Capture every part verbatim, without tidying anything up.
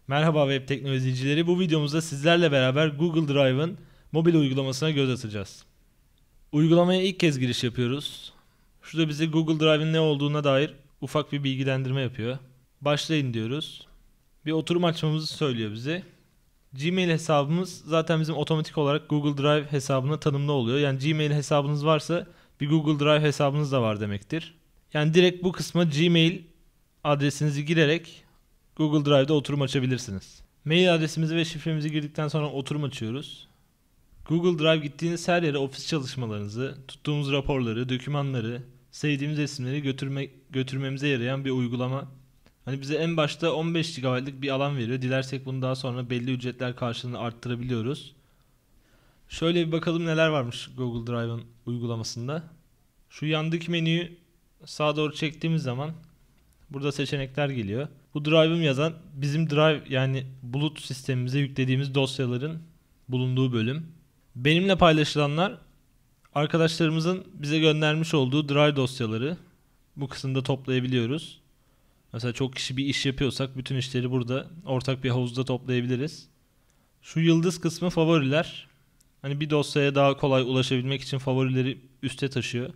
Merhaba web teknolojicileri. Bu videomuzda sizlerle beraber Google Drive'ın mobil uygulamasına göz atacağız. Uygulamaya ilk kez giriş yapıyoruz. Şurada bize Google Drive'ın ne olduğuna dair ufak bir bilgilendirme yapıyor. Başlayın diyoruz. Bir oturum açmamızı söylüyor bize. Gmail hesabımız zaten bizim otomatik olarak Google Drive hesabına tanımlı oluyor. Yani Gmail hesabınız varsa bir Google Drive hesabınız da var demektir. Yani direkt bu kısma Gmail adresinizi girerek Google Drive'da oturum açabilirsiniz. Mail adresimizi ve şifremizi girdikten sonra oturum açıyoruz. Google Drive gittiğiniz her yere ofis çalışmalarınızı, tuttuğumuz raporları, dokümanları, sevdiğimiz resimleri götürme, götürmemize yarayan bir uygulama. Hani bize en başta on beş gigabaytlık bir alan veriyor. Dilersek bunu daha sonra belli ücretler karşılığında arttırabiliyoruz. Şöyle bir bakalım neler varmış Google Drive'ın uygulamasında. Şu yandaki menüyü sağa doğru çektiğimiz zaman burada seçenekler geliyor. Bu Drive'ım yazan bizim Drive yani bulut sistemimize yüklediğimiz dosyaların bulunduğu bölüm. Benimle paylaşılanlar arkadaşlarımızın bize göndermiş olduğu Drive dosyaları. Bu kısımda toplayabiliyoruz. Mesela çok kişi bir iş yapıyorsak bütün işleri burada ortak bir havuzda toplayabiliriz. Şu yıldız kısmı favoriler. Hani bir dosyaya daha kolay ulaşabilmek için favorileri üste taşıyor.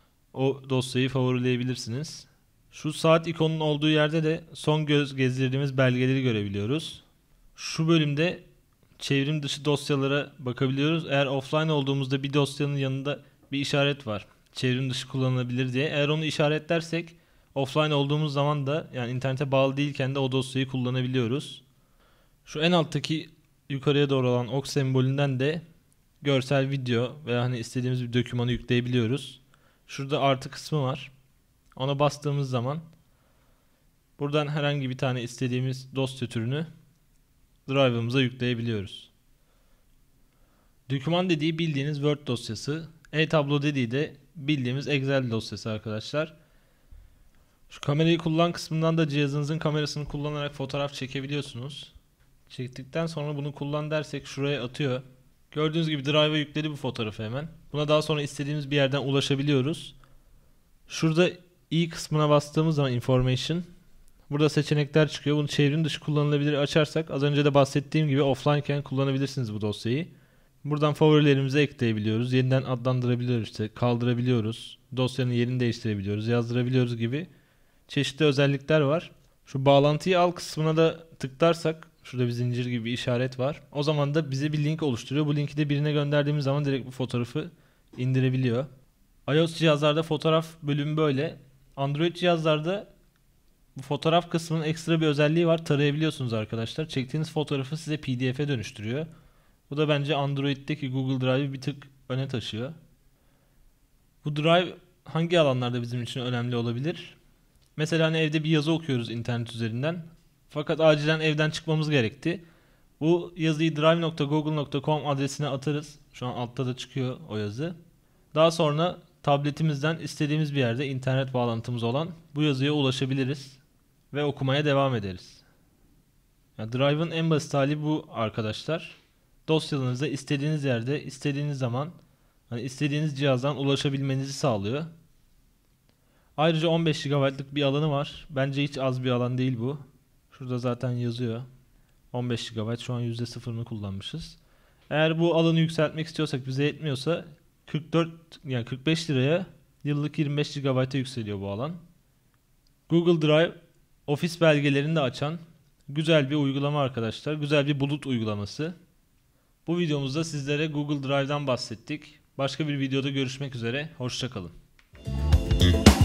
O dosyayı favorileyebilirsiniz. Şu saat ikonunun olduğu yerde de son göz gezdirdiğimiz belgeleri görebiliyoruz. Şu bölümde çevrim dışı dosyalara bakabiliyoruz. Eğer offline olduğumuzda bir dosyanın yanında bir işaret var. Çevrim dışı kullanılabilir diye. Eğer onu işaretlersek offline olduğumuz zaman da yani internete bağlı değilken de o dosyayı kullanabiliyoruz. Şu en alttaki yukarıya doğru olan ok sembolünden de görsel, video veya hani istediğimiz bir dokümanı yükleyebiliyoruz. Şurada artı kısmı var. Ona bastığımız zaman buradan herhangi bir tane istediğimiz dosya türünü Drive'ımıza yükleyebiliyoruz. Doküman dediği bildiğiniz Word dosyası. E-tablo dediği de bildiğimiz Excel dosyası arkadaşlar. Şu kamerayı kullan kısmından da cihazınızın kamerasını kullanarak fotoğraf çekebiliyorsunuz. Çektikten sonra bunu kullan dersek şuraya atıyor. Gördüğünüz gibi Drive'a yükledi bu fotoğrafı hemen. Buna daha sonra istediğimiz bir yerden ulaşabiliyoruz. Şurada i kısmına bastığımız zaman information. Burada seçenekler çıkıyor. Bunu çevrim dışı kullanılabilir açarsak az önce de bahsettiğim gibi offline iken kullanabilirsiniz bu dosyayı. Buradan favorilerimizi ekleyebiliyoruz. Yeniden adlandırabiliyoruz işte. Kaldırabiliyoruz. Dosyanın yerini değiştirebiliyoruz. Yazdırabiliyoruz gibi çeşitli özellikler var. Şu bağlantıyı al kısmına da tıklarsak şurada bir zincir gibi bir işaret var. O zaman da bize bir link oluşturuyor. Bu linki de birine gönderdiğimiz zaman direkt bu fotoğrafı indirebiliyor. iOS cihazlarda fotoğraf bölümü böyle. Android cihazlarda bu fotoğraf kısmının ekstra bir özelliği var. Tarayabiliyorsunuz arkadaşlar. Çektiğiniz fotoğrafı size P D F'e dönüştürüyor. Bu da bence Android'deki Google Drive'ı bir tık öne taşıyor. Bu Drive hangi alanlarda bizim için önemli olabilir? Mesela hani evde bir yazı okuyoruz internet üzerinden. Fakat acilen evden çıkmamız gerekti. Bu yazıyı drive nokta google nokta com adresine atarız. Şu an altta da çıkıyor o yazı. Daha sonra tabletimizden istediğimiz bir yerde internet bağlantımız olan bu yazıya ulaşabiliriz ve okumaya devam ederiz. Yani Drive'ın en basit hali bu arkadaşlar. Dosyalarınıza istediğiniz yerde, istediğiniz zaman, hani istediğiniz cihazdan ulaşabilmenizi sağlıyor. Ayrıca on beş gigabaytlık bir alanı var. Bence hiç az bir alan değil bu. Şurada zaten yazıyor. on beş gigabayt, şu an yüzde sıfırını kullanmışız. Eğer bu alanı yükseltmek istiyorsak bize yetmiyorsa kırk dört yani kırk beş liraya yıllık yirmi beş gigabayta yükseliyor bu alan. Google Drive ofis belgelerini de açan güzel bir uygulama arkadaşlar. Güzel bir bulut uygulaması. Bu videomuzda sizlere Google Drive'dan bahsettik. Başka bir videoda görüşmek üzere. Hoşça kalın.